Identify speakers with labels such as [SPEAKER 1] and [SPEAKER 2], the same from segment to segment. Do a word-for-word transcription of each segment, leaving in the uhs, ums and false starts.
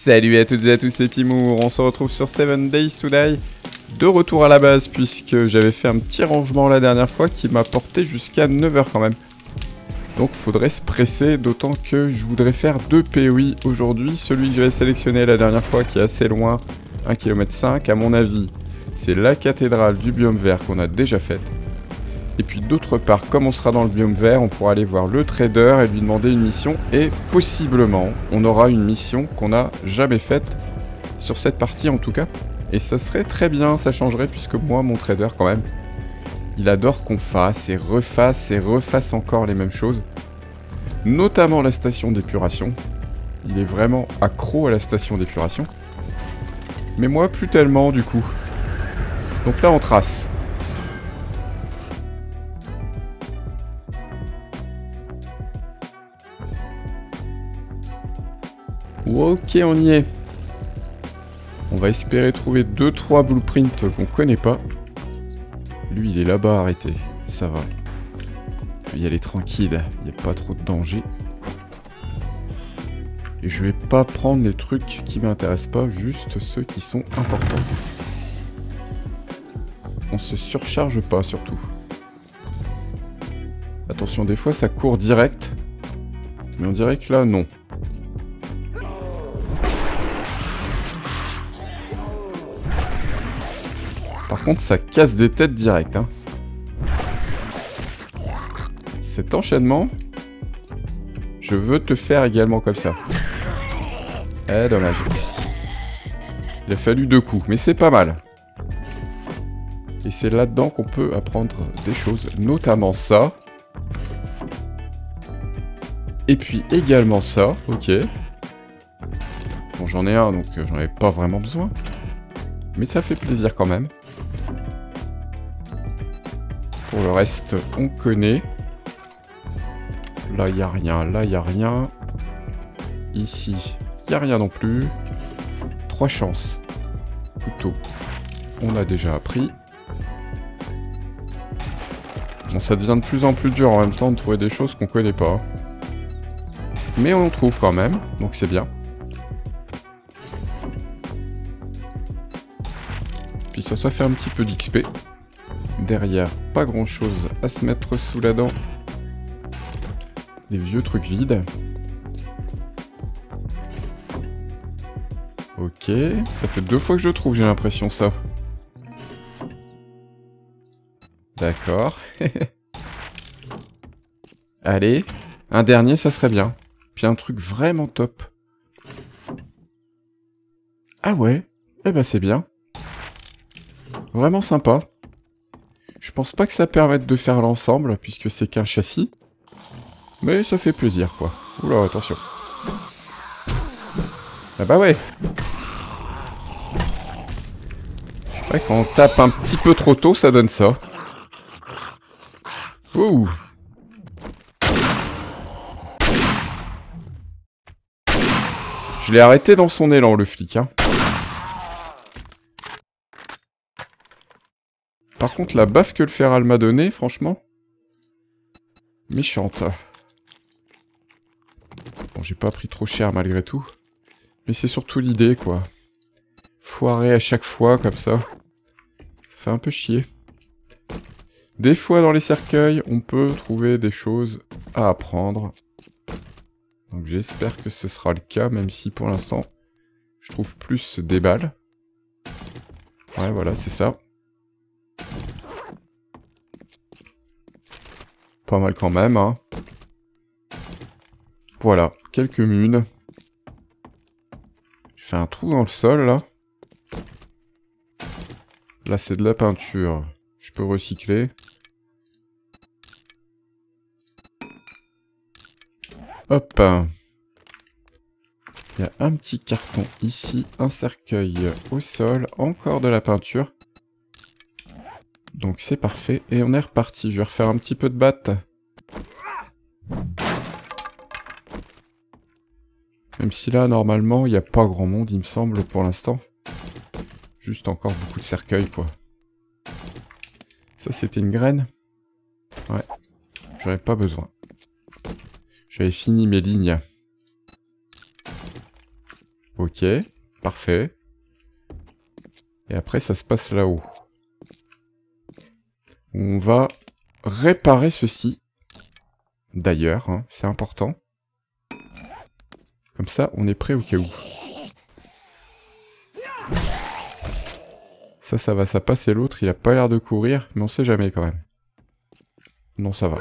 [SPEAKER 1] Salut à toutes et à tous, c'est Timour, on se retrouve sur seven days to die, de retour à la base puisque j'avais fait un petit rangement la dernière fois qui m'a porté jusqu'à neuf heures quand même. Donc faudrait se presser, d'autant que je voudrais faire deux P O I aujourd'hui. Celui que j'avais sélectionné la dernière fois qui est assez loin, un kilomètre cinq à mon avis, c'est la cathédrale du biome vert qu'on a déjà faite. Et puis d'autre part, comme on sera dans le biome vert, on pourra aller voir le trader et lui demander une mission. Et possiblement, on aura une mission qu'on n'a jamais faite sur cette partie en tout cas. Et ça serait très bien, ça changerait, puisque moi, mon trader quand même, il adore qu'on fasse et refasse et refasse encore les mêmes choses. Notamment la station d'épuration. Il est vraiment accro à la station d'épuration. Mais moi, plus tellement du coup. Donc là, on trace. Ok, on y est. On va espérer trouver deux trois blueprints qu'on connaît pas. Lui, il est là-bas arrêté. Ça va. Je vais y aller tranquille. Il n'y a pas trop de danger. Et je vais pas prendre les trucs qui m'intéressent pas, juste ceux qui sont importants. On se surcharge pas surtout. Attention, des fois ça court direct. Mais on dirait que là, non. Par contre, ça casse des têtes direct. Hein. Cet enchaînement, je veux te faire également comme ça. Eh, dommage. Il a fallu deux coups, mais c'est pas mal. Et c'est là-dedans qu'on peut apprendre des choses, notamment ça. Et puis également ça, ok. Bon, j'en ai un, donc j'en avais pas vraiment besoin. Mais ça fait plaisir quand même. Pour le reste, on connaît. Là, il n'y a rien. Là, il n'y a rien. Ici, il n'y a rien non plus. Trois chances. Couteau. On a déjà appris. Bon, ça devient de plus en plus dur en même temps de trouver des choses qu'on connaît pas. Mais on en trouve quand même, donc c'est bien. Puis ça, ça fait un petit peu d'X P. Derrière, pas grand chose à se mettre sous la dent. Des vieux trucs vides. Ok, ça fait deux fois que je le trouve, j'ai l'impression, ça. D'accord. Allez, un dernier, ça serait bien. Puis un truc vraiment top. Ah ouais, eh ben c'est bien. Vraiment sympa. Je pense pas que ça permette de faire l'ensemble, puisque c'est qu'un châssis. Mais ça fait plaisir, quoi. Oula, attention. Ah bah ouais. Ouais, quand on tape un petit peu trop tôt, ça donne ça. Ouh. Je l'ai arrêté dans son élan, le flic, hein. Par contre, la baffe que le féral m'a donnée, franchement... méchante. Bon, j'ai pas pris trop cher malgré tout. Mais c'est surtout l'idée, quoi. Foirer à chaque fois, comme ça. Ça fait un peu chier. Des fois, dans les cercueils, on peut trouver des choses à apprendre. Donc j'espère que ce sera le cas, même si pour l'instant, je trouve plus des balles. Ouais, voilà, c'est ça. Pas mal quand même, hein. Voilà, quelques munes. J'ai fait un trou dans le sol, là. Là, c'est de la peinture. Je peux recycler. Hop. Il y a un petit carton ici, un cercueil au sol, encore de la peinture. Donc c'est parfait, et on est reparti. Je vais refaire un petit peu de batte. Même si là, normalement, il n'y a pas grand monde, il me semble, pour l'instant. Juste encore beaucoup de cercueils, quoi. Ça, c'était une graine. Ouais, j'en avais pas besoin. J'avais fini mes lignes. Ok, Ok, parfait. Et après, ça se passe là-haut. On va réparer ceci. D'ailleurs, hein, c'est important. Comme ça, on est prêt au cas où. Ça, ça va, ça passe. Et l'autre, il a pas l'air de courir, mais on sait jamais quand même. Non, ça va.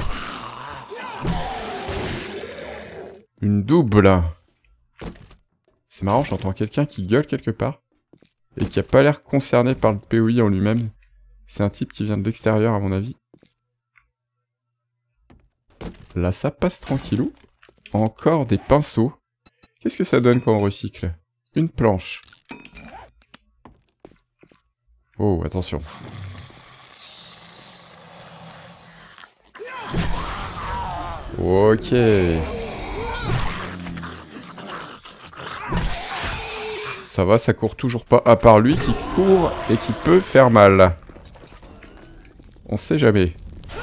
[SPEAKER 1] Une double. C'est marrant, j'entends quelqu'un qui gueule quelque part. Et qui a pas l'air concerné par le P O I en lui-même. C'est un type qui vient de l'extérieur, à mon avis. Là, ça passe tranquillou. Encore des pinceaux. Qu'est-ce que ça donne quand on recycle? Une planche. Oh, attention. Ok. Ça va, ça court toujours pas. À part lui qui court et qui peut faire mal. On sait jamais.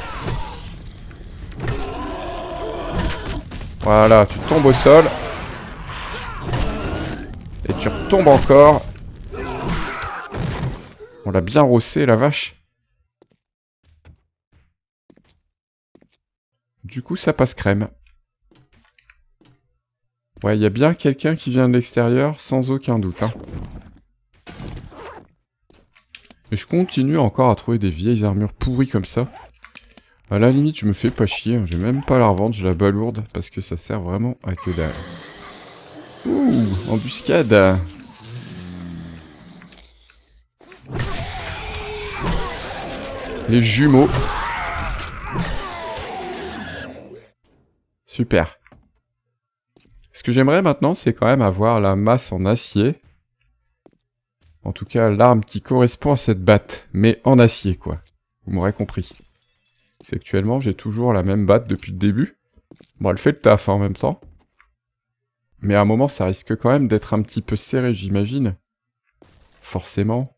[SPEAKER 1] Voilà, tu tombes au sol. Et tu retombes encore. On l'a bien rossé, la vache. Du coup, ça passe crème. Ouais, il y a bien quelqu'un qui vient de l'extérieur, sans aucun doute. Hein. Et je continue encore à trouver des vieilles armures pourries comme ça. À la limite, je me fais pas chier. Hein. Je vais même pas la revendre, je la balourde. Parce que ça sert vraiment à que dalle. Ouh, embuscade. Les jumeaux. Super. Ce que j'aimerais maintenant, c'est quand même avoir la masse en acier. En tout cas, l'arme qui correspond à cette batte. Mais en acier, quoi. Vous m'aurez compris. C'est actuellement, j'ai toujours la même batte depuis le début. Bon, elle fait le taf hein, en même temps. Mais à un moment, ça risque quand même d'être un petit peu serré, j'imagine. Forcément.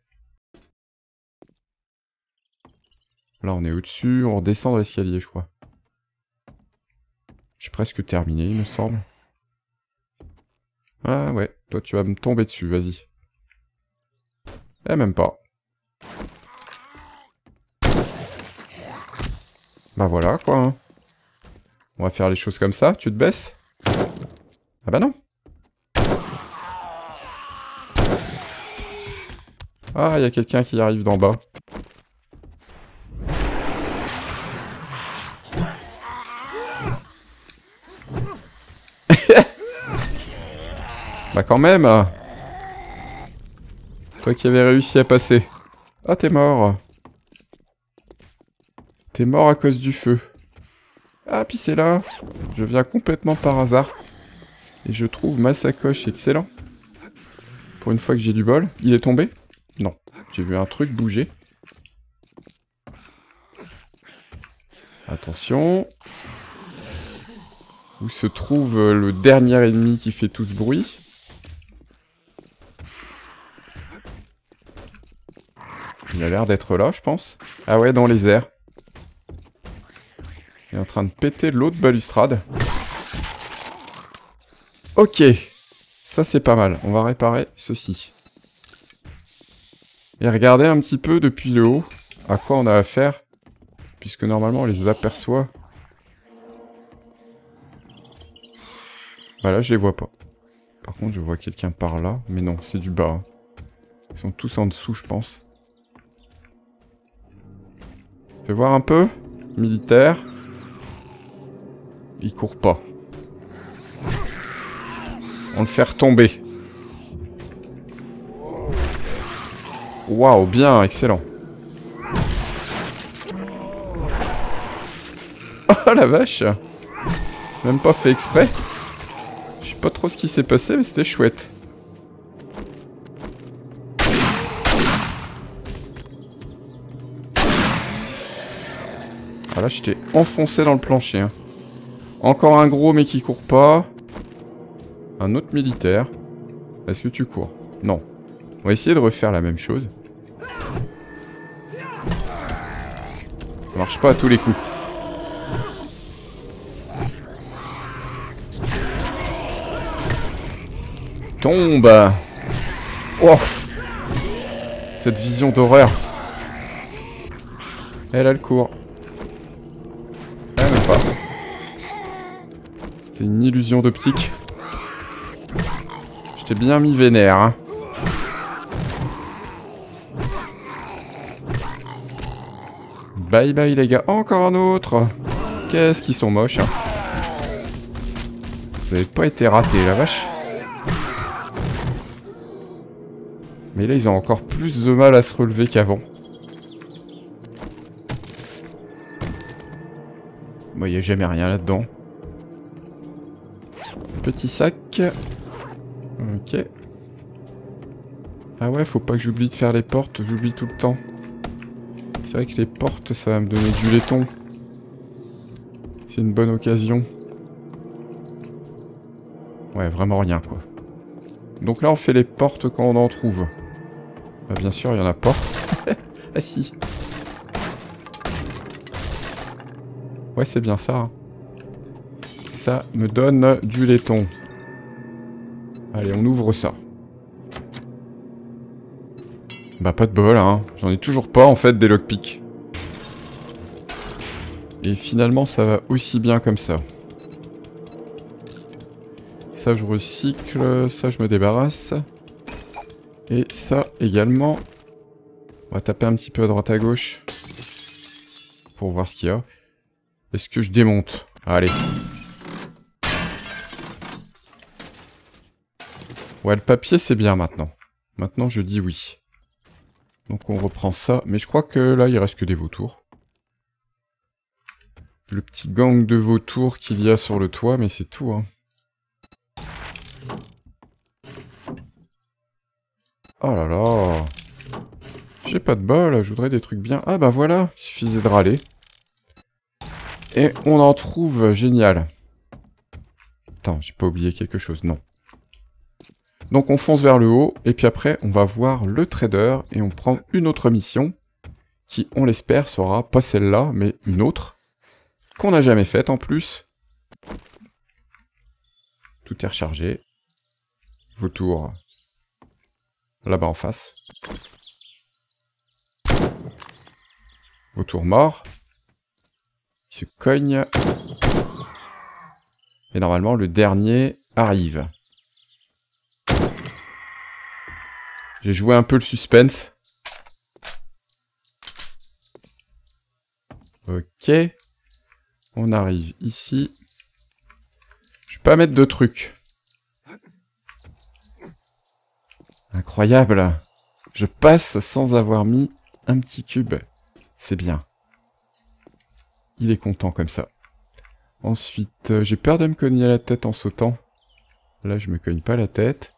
[SPEAKER 1] Là, on est au-dessus. On redescend dans l'escalier, je crois. J'ai presque terminé, il me semble. Ah ouais, toi tu vas me tomber dessus, vas-y. Eh, même pas. Bah voilà, quoi. Hein. On va faire les choses comme ça, tu te baisses? Ah bah non. Ah, il y a quelqu'un qui arrive d'en bas. Bah quand même. Toi qui avais réussi à passer. Ah, t'es mort. T'es mort à cause du feu. Ah, puis c'est là. Je viens complètement par hasard. Et je trouve ma sacoche excellent. Pour une fois que j'ai du bol. Il est tombé? Non. J'ai vu un truc bouger. Attention. Où se trouve le dernier ennemi qui fait tout ce bruit? Il a l'air d'être là, je pense. Ah ouais, dans les airs. Il est en train de péter l'autre balustrade. Ok. Ça, c'est pas mal. On va réparer ceci. Et regardez un petit peu depuis le haut à quoi on a affaire. Puisque normalement, on les aperçoit. Bah là, je les vois pas. Par contre, je vois quelqu'un par là. Mais non, c'est du bas. Hein. Ils sont tous en dessous, je pense. Fais voir un peu. Militaire. Il court pas. On le fait retomber. Waouh, bien, excellent. Oh la vache. Même pas fait exprès. Je sais pas trop ce qui s'est passé, mais c'était chouette. Ah là, je t'ai enfoncé dans le plancher. Hein. Encore un gros, mais qui court pas. Un autre militaire. Est-ce que tu cours? Non. On va essayer de refaire la même chose. Ça marche pas à tous les coups. tombe. Oh, cette vision d'horreur. Elle a le cours. Ah, même pas. C'est une illusion d'optique. Je t'ai bien mis vénère, hein. Bye bye les gars. Encore un autre. Qu'est-ce qu'ils sont moches, hein. Vous avez pas été ratés, la vache. Mais là, ils ont encore plus de mal à se relever qu'avant. Bon, il n'y a jamais rien là-dedans. Petit sac. Ok. Ah ouais, faut pas que j'oublie de faire les portes. J'oublie tout le temps. C'est vrai que les portes, ça va me donner du laiton. C'est une bonne occasion. Ouais, vraiment rien, quoi. Donc là, on fait les portes quand on en trouve. Bah, bien sûr, il y en a pas. Ah si. Ouais, c'est bien ça. Ça me donne du laiton. Allez, on ouvre ça. Bah, pas de bol, hein. J'en ai toujours pas, en fait, des lockpicks. Et finalement, ça va aussi bien comme ça. Ça, je recycle. Ça, je me débarrasse. Et ça, également. On va taper un petit peu à droite à gauche. Pour voir ce qu'il y a. Est-ce que je démonte? Allez. Ouais, le papier, c'est bien maintenant. Maintenant, je dis oui. Donc, on reprend ça. Mais je crois que là, il reste que des vautours. Le petit gang de vautours qu'il y a sur le toit, mais c'est tout, hein. Oh là là. J'ai pas de bol, je voudrais des trucs bien. Ah bah voilà, il suffisait de râler. Et on en trouve, génial. Attends, j'ai pas oublié quelque chose, non. Donc on fonce vers le haut, et puis après on va voir le trader, et on prend une autre mission, qui, on l'espère, sera pas celle-là, mais une autre, qu'on n'a jamais faite en plus. Tout est rechargé. Vautour, là-bas en face. Vautour mort. Il se cogne. Et normalement, le dernier arrive. J'ai joué un peu le suspense. Ok. On arrive ici. Je vais pas mettre de trucs. Incroyable. Je passe sans avoir mis un petit cube. C'est bien. Il est content comme ça. Ensuite, euh, j'ai peur de me cogner la tête en sautant. Là, je me cogne pas la tête.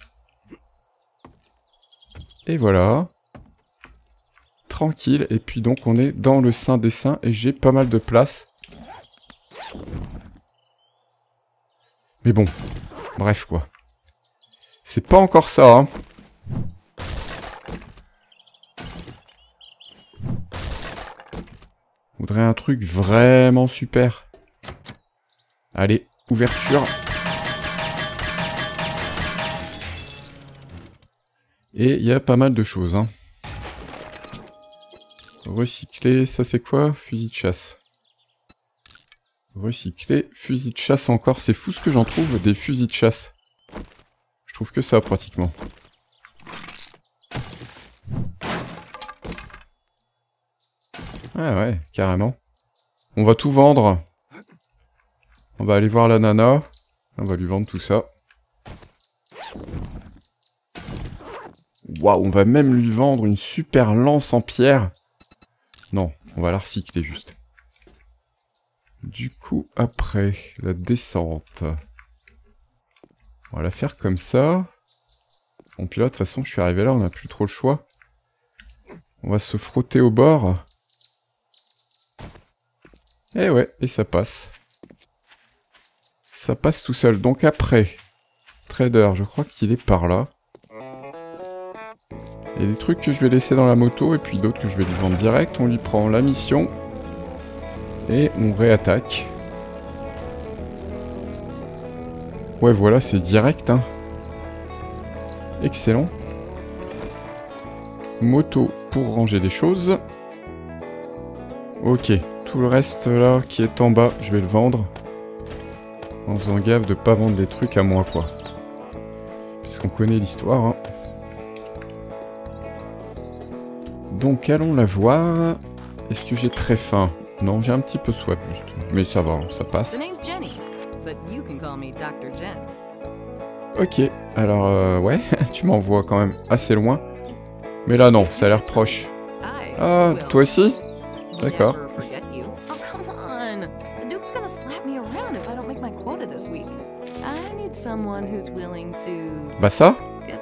[SPEAKER 1] Et voilà. Tranquille. Et puis donc, on est dans le sein des seins et j'ai pas mal de place. Mais bon. Bref, quoi. C'est pas encore ça, hein. On voudrait un truc vraiment super. Allez, ouverture. Et il y a pas mal de choses, hein. Recycler, ça c'est quoi? Fusil de chasse. Recycler, fusil de chasse encore. C'est fou ce que j'en trouve, des fusils de chasse. Je trouve que ça, pratiquement. Ah ouais, carrément. On va tout vendre. On va aller voir la nana. On va lui vendre tout ça. Waouh, on va même lui vendre une super lance en pierre. Non, on va la recycler juste. Du coup, après, la descente. On va la faire comme ça. Bon, puis là, de toute façon, je suis arrivé là, on n'a plus trop le choix. On va se frotter au bord. Et ouais, et ça passe. Ça passe tout seul. Donc après, trader, je crois qu'il est par là. Il y a des trucs que je vais laisser dans la moto, et puis d'autres que je vais lui vendre direct. On lui prend la mission. Et on réattaque. Ouais, voilà, c'est direct, hein. Excellent. Moto pour ranger des choses. Ok, tout le reste là qui est en bas, je vais le vendre. En faisant gaffe de pas vendre des trucs à moi quoi. Puisqu'on connaît l'histoire. Hein. Donc allons la voir. Est-ce que j'ai très faim? Non, j'ai un petit peu soif juste. Mais ça va, ça passe. Ok, alors euh, ouais, tu m'envoies quand même assez loin. Mais là non, ça a l'air proche. Ah, toi aussi? D'accord. Bah ça?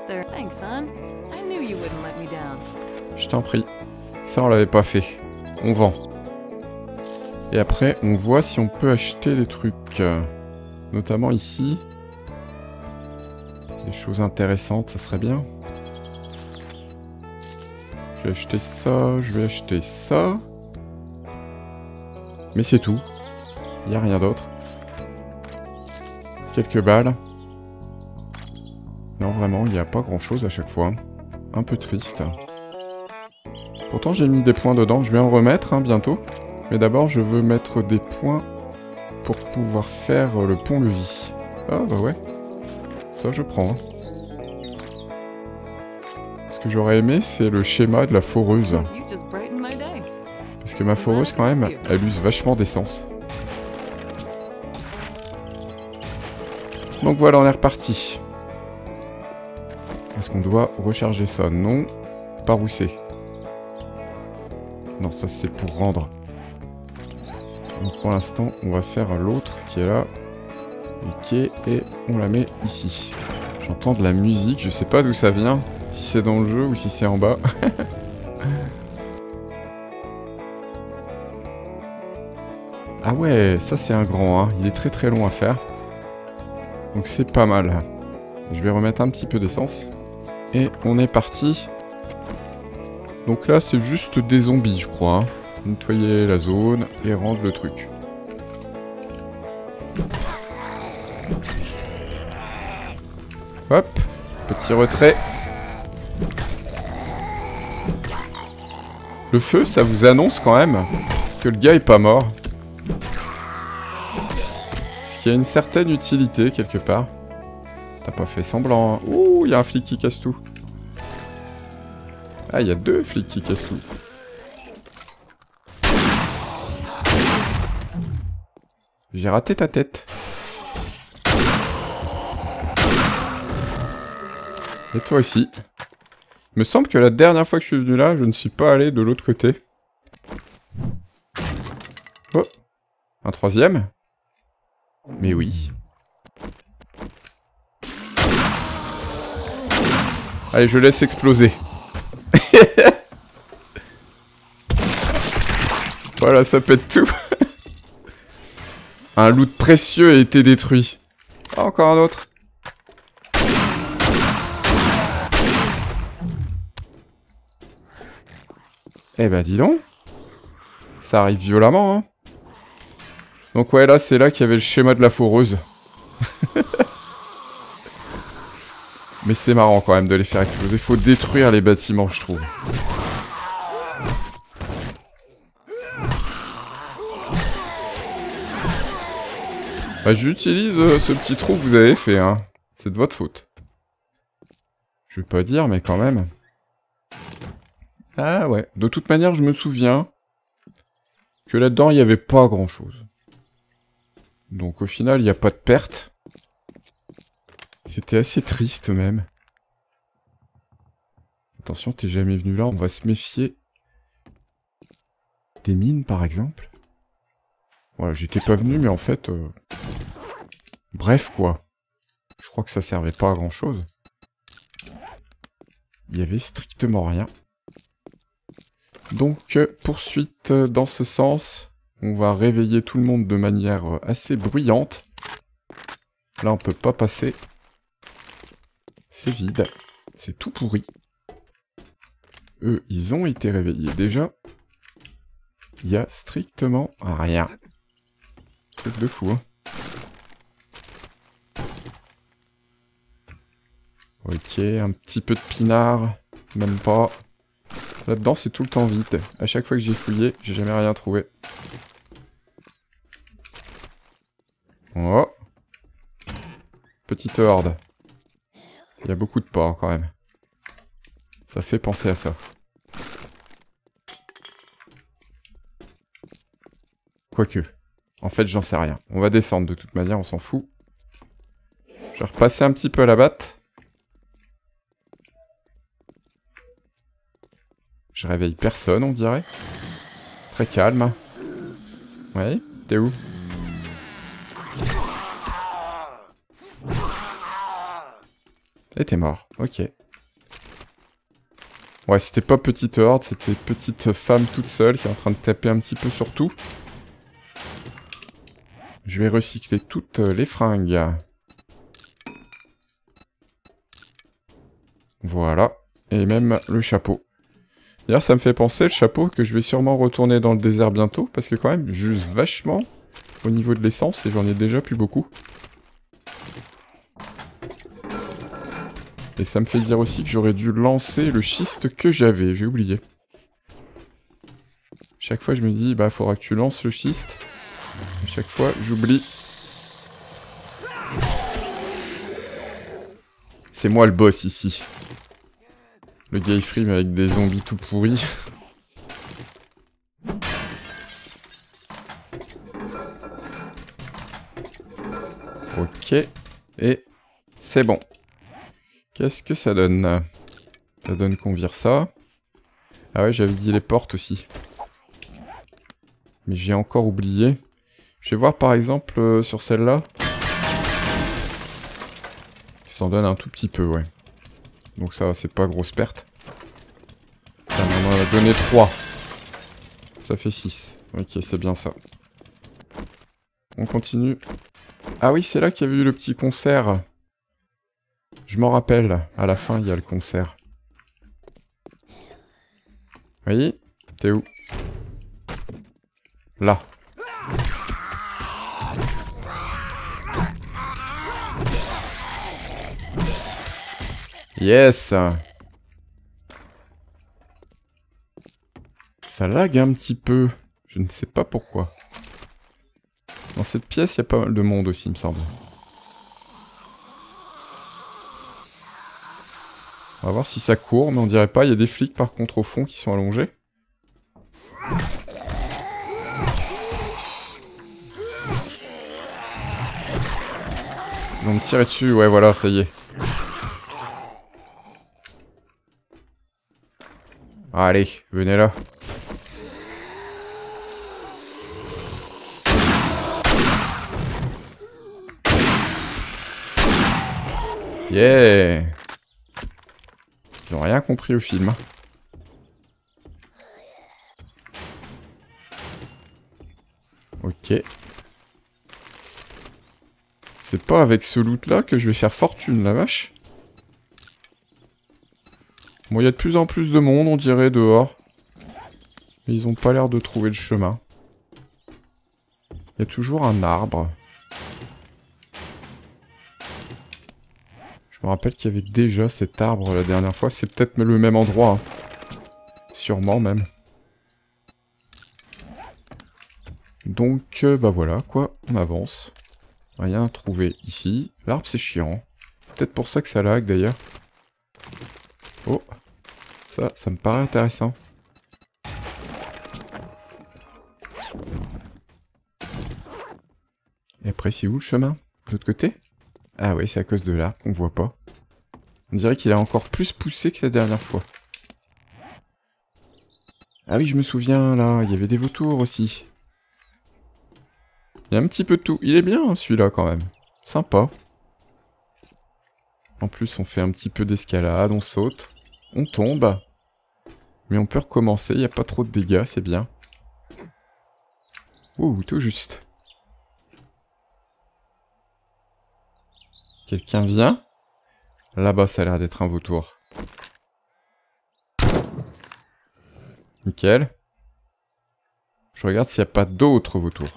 [SPEAKER 1] Je t'en prie. Ça on l'avait pas fait. On vend. Et après, on voit si on peut acheter des trucs. Notamment ici. Des choses intéressantes, ça serait bien. Je vais acheter ça, je vais acheter ça. Mais c'est tout. Il n'y a rien d'autre. Quelques balles. Non, vraiment, il n'y a pas grand-chose à chaque fois. Un peu triste. Pourtant, j'ai mis des points dedans. Je vais en remettre hein, bientôt. Mais d'abord, je veux mettre des points pour pouvoir faire le pont-levis. Ah bah ouais. Ça, je prends. Hein. Ce que j'aurais aimé, c'est le schéma de la foreuse. Parce que ma foreuse, quand même, elle use vachement d'essence. Donc voilà, on est reparti. Est-ce qu'on doit recharger ça? Non. Par où c'est? Non, ça c'est pour rendre. Donc pour l'instant, on va faire l'autre qui est là. Ok, et on la met ici. J'entends de la musique, je sais pas d'où ça vient. Si c'est dans le jeu ou si c'est en bas. Ah ouais, ça c'est un grand, hein. Il est très très long à faire. Donc c'est pas mal. Je vais remettre un petit peu d'essence. Et on est parti. Donc là c'est juste des zombies je crois. Hein. Nettoyer la zone et rendre le truc. Hop, petit retrait. Le feu, ça vous annonce quand même que le gars est pas mort. Ce qui a une certaine utilité quelque part. T'as pas fait semblant. Hein. Ouh, il y a un flic qui casse tout. Ah, il y a deux flics qui cassent tout. J'ai raté ta tête. Et toi aussi. Il me semble que la dernière fois que je suis venu là, je ne suis pas allé de l'autre côté. Oh. Un troisième. Mais oui. Allez, je laisse exploser. Voilà, ça pète tout. Un loot précieux a été détruit. Ah, encore un autre. Eh ben, dis donc. Ça arrive violemment, hein. Donc ouais, là, c'est là qu'il y avait le schéma de la foreuse. Mais c'est marrant quand même de les faire exploser. Faut détruire les bâtiments, je trouve. Bah, j'utilise euh, ce petit trou que vous avez fait, hein. C'est de votre faute. Je vais pas dire, mais quand même. Ah ouais. De toute manière, je me souviens que là-dedans, il n'y avait pas grand-chose. Donc au final, il n'y a pas de perte. C'était assez triste même. Attention, t'es jamais venu là, on va se méfier. Des mines, par exemple. Voilà, j'étais pas venu, mais en fait... Euh... Bref, quoi. Je crois que ça servait pas à grand-chose. Il y avait strictement rien. Donc, euh, poursuite euh, dans ce sens. On va réveiller tout le monde de manière euh, assez bruyante. Là, on peut pas passer. C'est vide. C'est tout pourri. Eux, ils ont été réveillés déjà. Il y a strictement rien. Truc de fou, hein. Ok, un petit peu de pinard. Même pas. Là-dedans, c'est tout le temps vide. À chaque fois que j'ai fouillé, j'ai jamais rien trouvé. Oh. Petite horde. Il y a beaucoup de porcs quand même. Ça fait penser à ça. Quoique. En fait, j'en sais rien. On va descendre de toute manière, on s'en fout. Je vais repasser un petit peu à la batte. Je réveille personne, on dirait. Très calme. Ouais, t'es où? Et t'es mort, ok. Ouais, c'était pas petite horde, c'était petite femme toute seule qui est en train de taper un petit peu sur tout. Je vais recycler toutes les fringues. Voilà. Et même le chapeau. D'ailleurs, ça me fait penser, le chapeau, que je vais sûrement retourner dans le désert bientôt, parce que quand même, j'use vachement au niveau de l'essence, et j'en ai déjà plus beaucoup. Et ça me fait dire aussi que j'aurais dû lancer le schiste que j'avais, j'ai oublié. Chaque fois, je me dis, bah, faudra que tu lances le schiste. À chaque fois, j'oublie. C'est moi le boss ici. Le Gay Free, mais avec des zombies tout pourris. Ok. Et c'est bon. Qu'est-ce que ça donne? Ça donne qu'on vire ça. Ah ouais, j'avais dit les portes aussi. Mais j'ai encore oublié. Je vais voir par exemple euh, sur celle-là. Ça en donne un tout petit peu, ouais. Donc ça, c'est pas grosse perte. Ça m'en a donné trois. Ça fait six. Ok, c'est bien ça. On continue. Ah oui, c'est là qu'il y avait eu le petit concert. Je m'en rappelle. À la fin, il y a le concert. Oui? T'es où? Là. Yes! Ça lag un petit peu. Je ne sais pas pourquoi. Dans cette pièce, il y a pas mal de monde aussi, il me semble. On va voir si ça court, mais on dirait pas. Il y a des flics par contre au fond qui sont allongés. Ils vont me tirer dessus, ouais voilà, ça y est. Allez, venez là. Yeah! Ils ont rien compris au film. Ok. C'est pas avec ce loot là que je vais faire fortune, la vache. Bon, il y a de plus en plus de monde, on dirait, dehors. Mais ils ont pas l'air de trouver le chemin. Il y a toujours un arbre. Je me rappelle qu'il y avait déjà cet arbre la dernière fois. C'est peut-être le même endroit. Hein. Sûrement même. Donc, euh, bah voilà, quoi. On avance. Rien à trouver ici. L'arbre, c'est chiant. Peut-être pour ça que ça lag, d'ailleurs. Oh. Ça, ça me paraît intéressant. Et après, c'est où le chemin? De l'autre côté? Ah oui, c'est à cause de l'arbre qu'on voit pas. On dirait qu'il a encore plus poussé que la dernière fois. Ah oui, je me souviens, là, il y avait des vautours aussi. Il y a un petit peu de tout. Il est bien, celui-là, quand même. Sympa. En plus, on fait un petit peu d'escalade, on saute, on tombe. Mais on peut recommencer, il n'y a pas trop de dégâts, c'est bien. Ouh, tout juste. Quelqu'un vient? Là-bas, ça a l'air d'être un vautour. Nickel. Je regarde s'il n'y a pas d'autres vautours.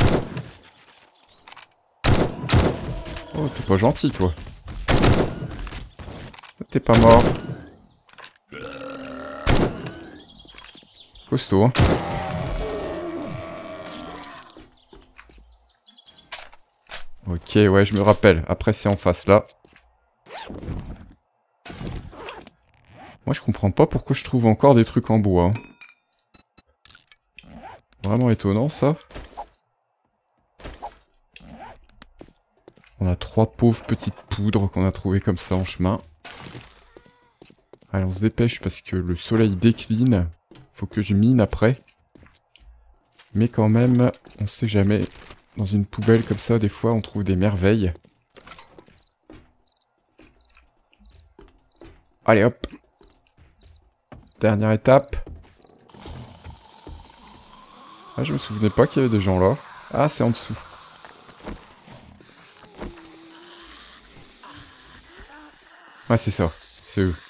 [SPEAKER 1] Oh, t'es pas gentil, toi. t'es pas mort. Costaud, hein. Ok, ouais, je me rappelle. Après, c'est en face, là. Moi, je comprends pas pourquoi je trouve encore des trucs en bois. Hein. Vraiment étonnant, ça. On a trois pauvres petites poudres qu'on a trouvées comme ça en chemin. Allez, on se dépêche parce que le soleil décline. Faut que je mine après. Mais quand même, on sait jamais. Dans une poubelle comme ça, des fois, on trouve des merveilles. Allez, hop. Dernière étape. Ah, je me souvenais pas qu'il y avait des gens là. Ah, c'est en dessous. Ah, c'est ça. C'est eux.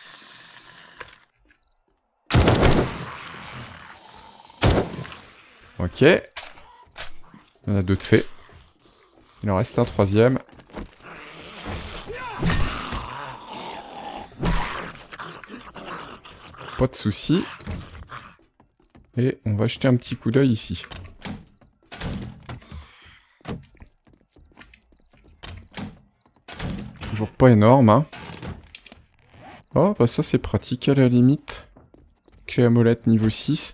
[SPEAKER 1] Ok. Il y en a deux de fait. Il en reste un troisième. Pas de soucis. Et on va jeter un petit coup d'œil ici. Toujours pas énorme, hein. Oh, bah ça c'est pratique à la limite. Clé à molette niveau six.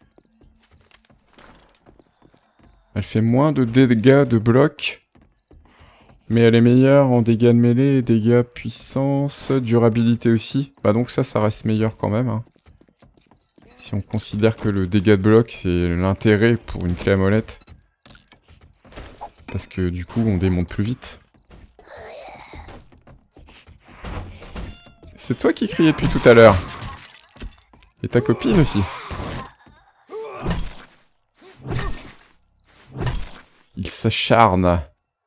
[SPEAKER 1] Elle fait moins de dégâts de bloc. Mais elle est meilleure en dégâts de mêlée, dégâts puissance, durabilité aussi. Bah donc ça, ça reste meilleur quand même. Hein. Si on considère que le dégât de bloc, c'est l'intérêt pour une clé à molette. Parce que du coup, on démonte plus vite. C'est toi qui criais depuis tout à l'heure. Et ta copine aussi. Il s'acharne.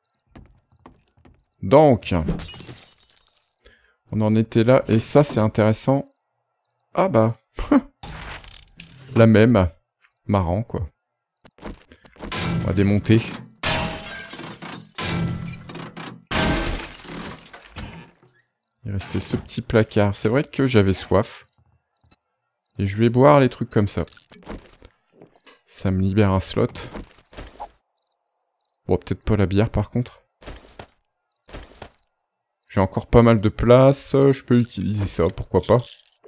[SPEAKER 1] Donc. On en était là. Et ça, c'est intéressant. Ah bah. La même. Marrant, quoi. On va démonter. Il restait ce petit placard. C'est vrai que j'avais soif. Et je vais boire les trucs comme ça. Ça me libère un slot. Bon, peut-être pas la bière par contre. J'ai encore pas mal de place. Je peux utiliser ça, pourquoi pas.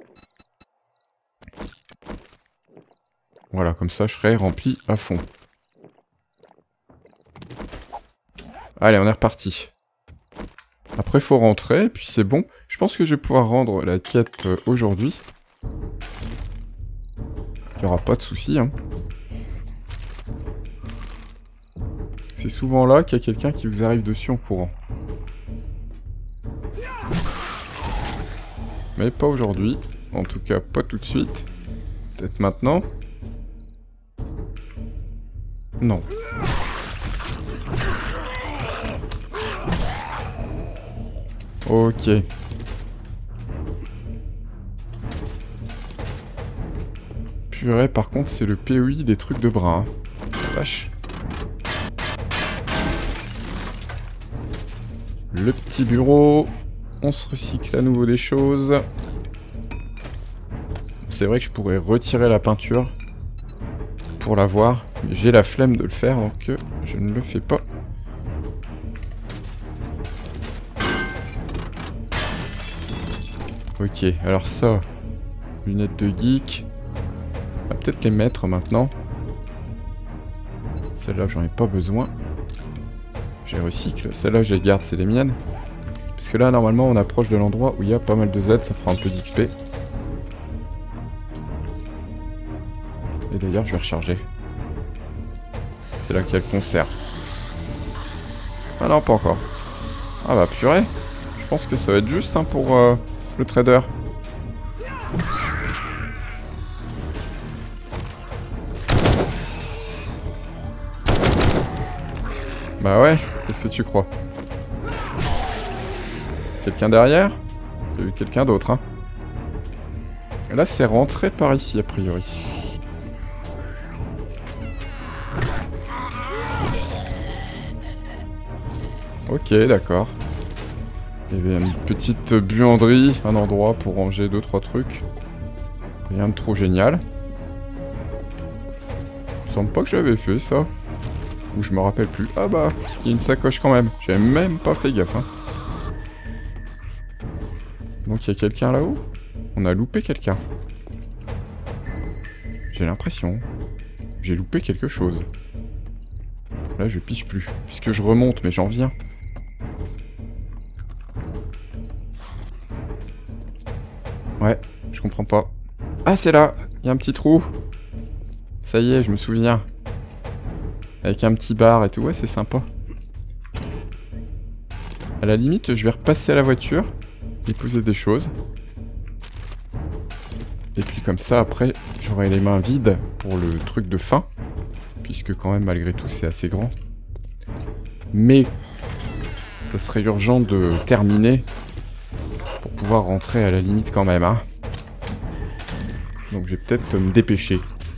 [SPEAKER 1] Voilà, comme ça je serai rempli à fond. Allez, on est reparti. Après, il faut rentrer, et puis c'est bon. Je pense que je vais pouvoir rendre la quête euh, aujourd'hui. Il n'y aura pas de souci, hein. C'est souvent là qu'il y a quelqu'un qui vous arrive dessus en courant. Mais pas aujourd'hui. En tout cas, pas tout de suite. Peut-être maintenant. Non. Ok. Purée, par contre, c'est le P O I des trucs de bras. Hein. Vache. Le petit bureau. On se recycle à nouveau des choses. C'est vrai que je pourrais retirer la peinture pour la voir. Mais j'ai la flemme de le faire, donc je ne le fais pas. Ok, alors ça, lunettes de geek. On va peut-être les mettre maintenant. Celle-là, j'en ai pas besoin. Je les recycle. Celle-là, je les garde, c'est les miennes. Parce que là, normalement, on approche de l'endroit où il y a pas mal de Z, ça fera un peu d'X P. Et d'ailleurs, je vais recharger. C'est là qu'il y a le concert. Ah non, pas encore. Ah bah purée. Je pense que ça va être juste hein, pour euh, le trader. Bah ouais, qu'est-ce que tu crois? Quelqu'un derrière? Il y a eu quelqu'un d'autre, hein. Là, c'est rentré par ici, a priori. Ok, d'accord. Il y avait une petite buanderie, un endroit pour ranger deux trois trucs. Rien de trop génial. Il me semble pas que j'avais fait ça. Ou je me rappelle plus. Ah bah, il y a une sacoche quand même. J'avais même pas fait gaffe. Hein. Donc il y a quelqu'un là-haut? On a loupé quelqu'un. J'ai l'impression. J'ai loupé quelque chose. Là je piche plus. Puisque je remonte, mais j'en viens. Ouais, je comprends pas. Ah c'est là! Il y a un petit trou. Ça y est, je me souviens. Avec un petit bar et tout, ouais c'est sympa. À la limite, je vais repasser à la voiture. Et poser des choses. Et puis comme ça, après, j'aurai les mains vides pour le truc de fin. Puisque quand même, malgré tout, c'est assez grand. Mais, ça serait urgent de terminer. Pour pouvoir rentrer à la limite quand même, hein. Donc je vais peut-être me dépêcher.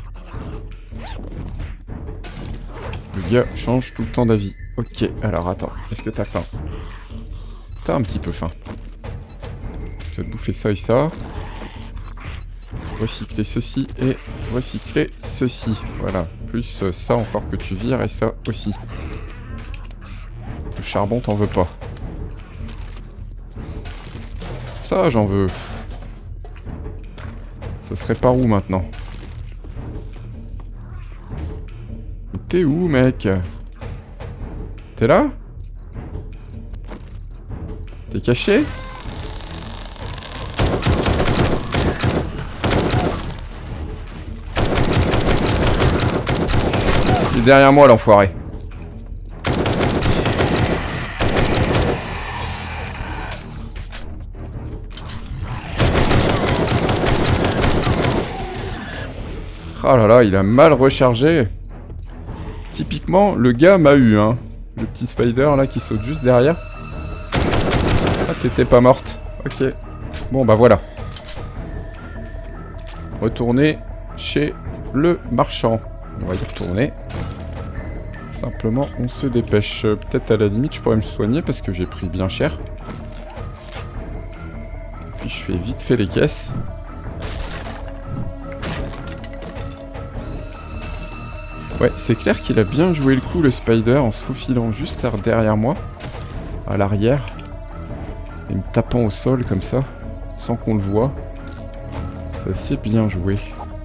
[SPEAKER 1] Le gars change tout le temps d'avis. Ok, alors attends, est-ce que t'as faim? T'as un petit peu faim. Je vais te bouffer ça et ça. Recycler ceci et recycler ceci. Voilà, plus ça encore que tu vires et ça aussi. Le charbon t'en veux pas. Ça j'en veux. Ça serait par où maintenant? T'es où mec? T'es là? T'es caché? Il est derrière moi l'enfoiré. Oh là là, il a mal rechargé. Typiquement, le gars m'a eu, hein. Le petit spider là qui saute juste derrière. Ah, t'étais pas morte. Ok. Bon, bah voilà. Retourner chez le marchand. On va y retourner. Simplement, on se dépêche. Peut-être à la limite, je pourrais me soigner parce que j'ai pris bien cher. Puis je fais vite fait les caisses. Ouais, c'est clair qu'il a bien joué le coup, le spider, en se faufilant juste derrière moi, à l'arrière, et me tapant au sol comme ça, sans qu'on le voie. C'est assez bien joué.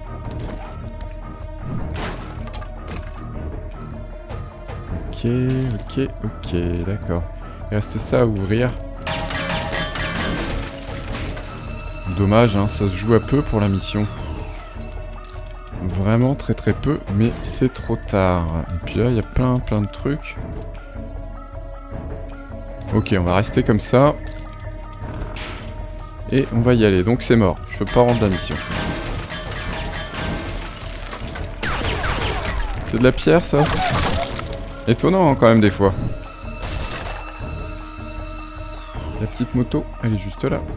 [SPEAKER 1] Ok, ok, ok, d'accord. Il reste ça à ouvrir. Dommage, hein, ça se joue à peu pour la mission. Vraiment très très peu, mais c'est trop tard. Et puis là, il y a plein plein de trucs. Ok, on va rester comme ça. Et on va y aller. Donc c'est mort. Je peux pas rendre la mission. C'est de la pierre, ça? Étonnant, hein, quand même, des fois. La petite moto, elle est juste là.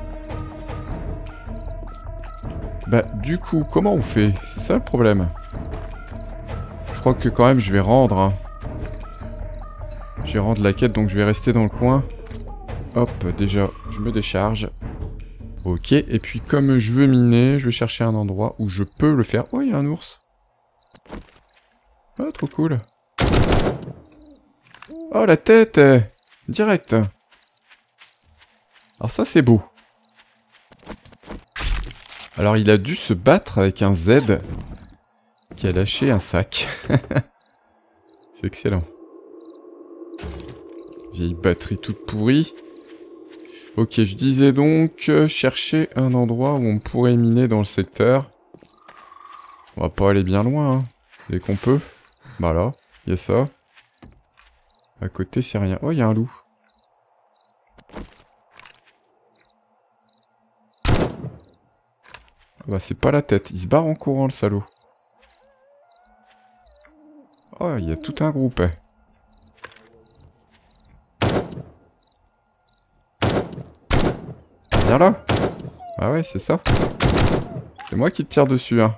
[SPEAKER 1] Bah, du coup, comment on fait? C'est ça le problème. Je crois que quand même, je vais rendre. Hein. Je vais rendre la quête, donc je vais rester dans le coin. Hop, déjà, je me décharge. Ok, et puis comme je veux miner, je vais chercher un endroit où je peux le faire. Oh, il y a un ours. Oh, trop cool. Oh, la tête! Direct. Alors ça, c'est beau. Alors il a dû se battre avec un Z qui a lâché un sac. C'est excellent. Vieille batterie toute pourrie. Ok, je disais donc euh, chercher un endroit où on pourrait miner dans le secteur. On va pas aller bien loin, hein, dès qu'on peut. Bah là, il y a ça. À côté, c'est rien. Oh, il y a un loup. Bah c'est pas la tête, il se barre en courant le salaud. Oh, il y a tout un groupe. Eh. Viens là. Ah ouais, c'est ça. C'est moi qui te tire dessus, hein.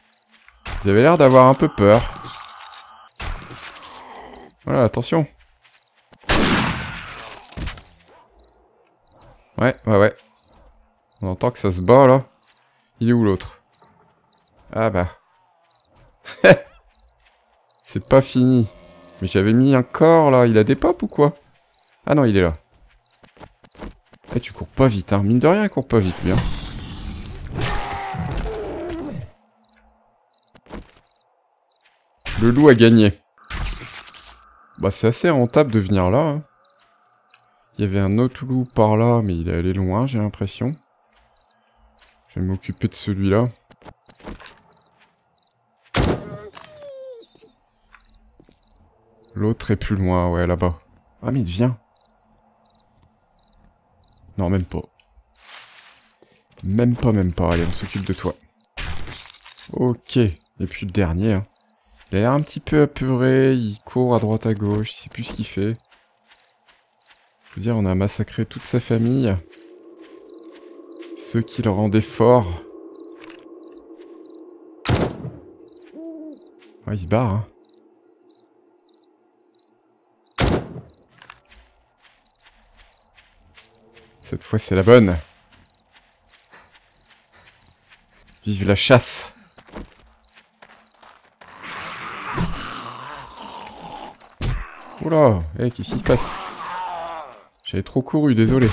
[SPEAKER 1] Vous avez l'air d'avoir un peu peur. Voilà, attention. Ouais, ouais, ouais. On entend que ça se bat, là. Il est où, l'autre? Ah bah. C'est pas fini. Mais j'avais mis un corps, là. Il a des pops ou quoi? Ah non, il est là. Eh, tu cours pas vite, hein. Mine de rien, il court pas vite, bien. Le loup a gagné. Bah, c'est assez rentable de venir là, hein. Il y avait un autre loup par là, mais il est allé loin, j'ai l'impression. Je vais m'occuper de celui-là. L'autre est plus loin, ouais, là-bas. Ah, mais il vient. Non, même pas. Même pas, même pas. Allez, on s'occupe de toi. Ok. Et puis le dernier, hein. Il a l'air un petit peu apeuré, il court à droite à gauche, je sais plus ce qu'il fait. Je veux dire, on a massacré toute sa famille. Ceux qui le rendaient fort. Ouais, il se barre, hein. Cette fois, c'est la bonne. Vive la chasse. Oula, hey, qu'est-ce qui se passe? J'avais trop couru, désolé.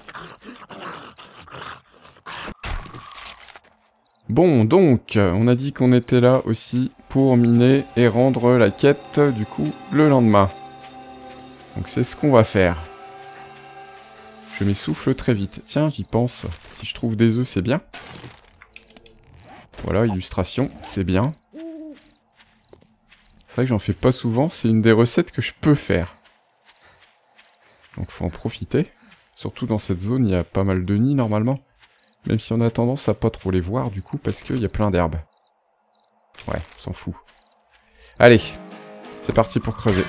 [SPEAKER 1] Bon, donc, on a dit qu'on était là aussi pour miner et rendre la quête, du coup, le lendemain. Donc c'est ce qu'on va faire. Je m'essouffle très vite. Tiens, j'y pense. Si je trouve des œufs, c'est bien. Voilà, illustration, c'est bien. C'est vrai que j'en fais pas souvent, c'est une des recettes que je peux faire. Donc faut en profiter. Surtout dans cette zone, il y a pas mal de nids normalement. Même si on a tendance à pas trop les voir du coup, parce qu'il y a plein d'herbes. Ouais, on s'en fout. Allez, c'est parti pour creuser.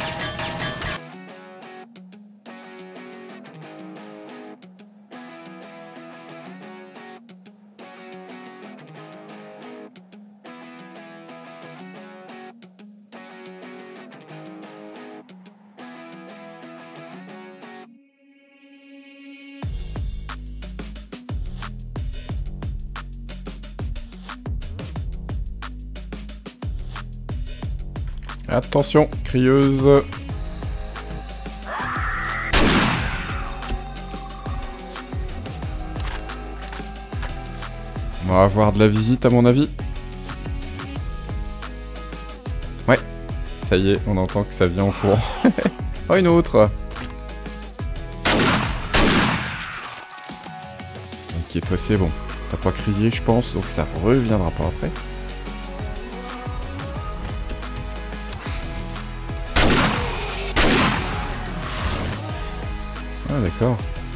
[SPEAKER 1] Attention, crieuse. On va avoir de la visite à mon avis. Ouais, ça y est, on entend que ça vient en courant. Oh, une autre. Ok, toi c'est bon. T'as pas crié, je pense, donc ça reviendra pas après. Ah d'accord.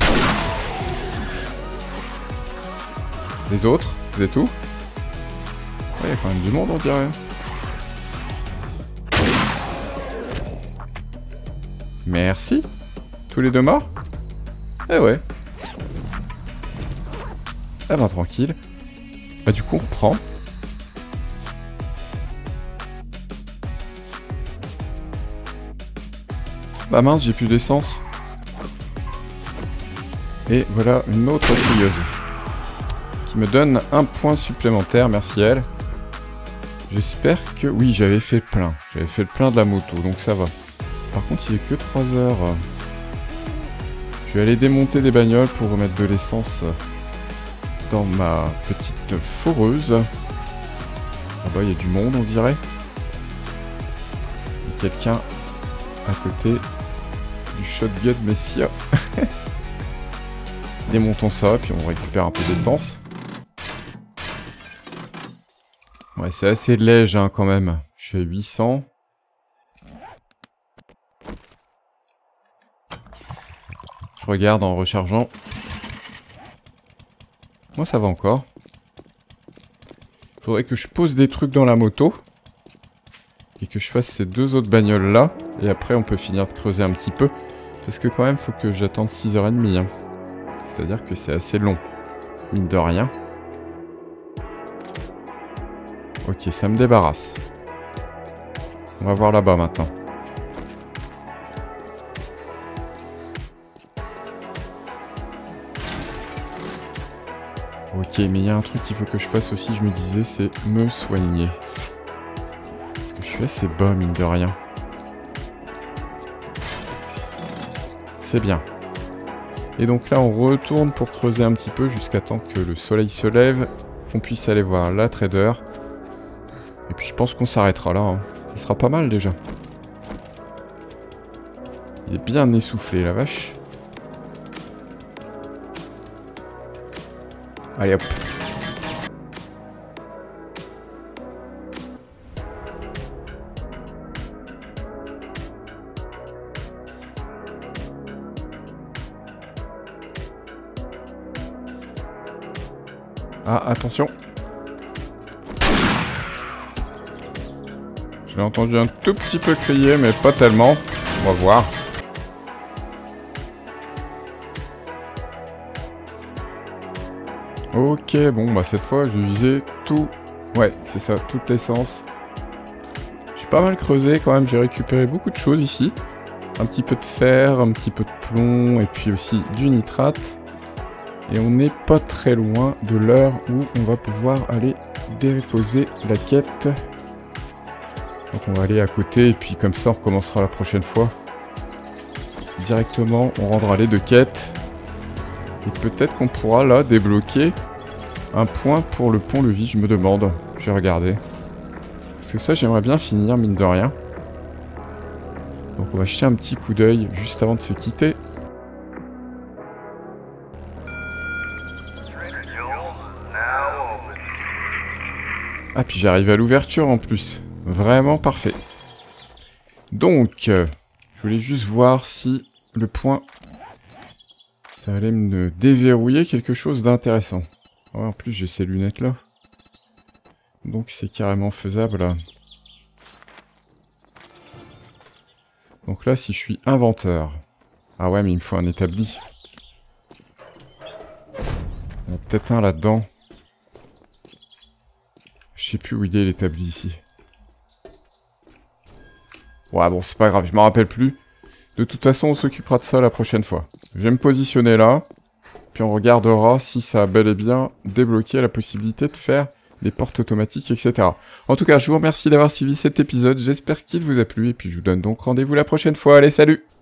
[SPEAKER 1] Les autres, vous êtes où? Ouais, il y a quand même du monde on dirait. Merci. Tous les deux morts? Eh ouais. Ah ben tranquille. Bah du coup on reprend. Bah mince, j'ai plus d'essence. Et voilà une autre crieuse. Qui me donne un point supplémentaire, merci à elle. J'espère que... Oui, j'avais fait le plein. J'avais fait le plein de la moto, donc ça va. Par contre, il est que trois heures. Je vais aller démonter des bagnoles pour remettre de l'essence dans ma petite foreuse. Là-bas, il y a du monde, on dirait. Il y a quelqu'un à côté du shotgun Messia. Démontons ça, puis on récupère un peu d'essence. Ouais, c'est assez léger hein, quand même. Je suis à huit cents. Je regarde en rechargeant. Moi, ça va encore. Faudrait que je pose des trucs dans la moto. Et que je fasse ces deux autres bagnoles là. Et après, on peut finir de creuser un petit peu. Parce que quand même, faut que j'attende six heures trente. Hein. C'est-à-dire que c'est assez long. Mine de rien. Ok, ça me débarrasse. On va voir là-bas maintenant. Ok, mais il y a un truc qu'il faut que je fasse aussi, je me disais, c'est me soigner. Parce que je suis assez bas, mine de rien. C'est bien. Et donc là, on retourne pour creuser un petit peu jusqu'à temps que le soleil se lève, qu'on puisse aller voir la trader. Et puis je pense qu'on s'arrêtera là. Hein. Ça sera pas mal déjà. Il est bien essoufflé, la vache. Allez hop. Ah, attention. Je l'ai entendu un tout petit peu crier, mais pas tellement. On va voir. Ok, bon, bah cette fois, je visais tout. Ouais, c'est ça, toute l'essence. J'ai pas mal creusé quand même, j'ai récupéré beaucoup de choses ici. Un petit peu de fer, un petit peu de plomb, et puis aussi du nitrate. Et on n'est pas très loin de l'heure où on va pouvoir aller déposer la quête. Donc on va aller à côté et puis comme ça on recommencera la prochaine fois. Directement on rendra les deux quêtes. Et peut-être qu'on pourra là débloquer un point pour le pont-levis, je me demande. Je vais regarder. Parce que ça j'aimerais bien finir mine de rien. Donc on va jeter un petit coup d'œil juste avant de se quitter. Ah, puis j'arrive à l'ouverture en plus. Vraiment parfait. Donc, euh, je voulais juste voir si le point... Ça allait me déverrouiller quelque chose d'intéressant. Oh, en plus, j'ai ces lunettes-là. Donc, c'est carrément faisable. Donc là, si je suis inventeur... Ah ouais, mais il me faut un établi. Il y en a peut-être un là-dedans. Je sais plus où il est l'établi ici. Ouais bon c'est pas grave, je m'en rappelle plus. De toute façon on s'occupera de ça la prochaine fois. Je vais me positionner là. Puis on regardera si ça a bel et bien débloqué la possibilité de faire des portes automatiques, et cetera. En tout cas je vous remercie d'avoir suivi cet épisode. J'espère qu'il vous a plu. Et puis je vous donne donc rendez-vous la prochaine fois. Allez salut!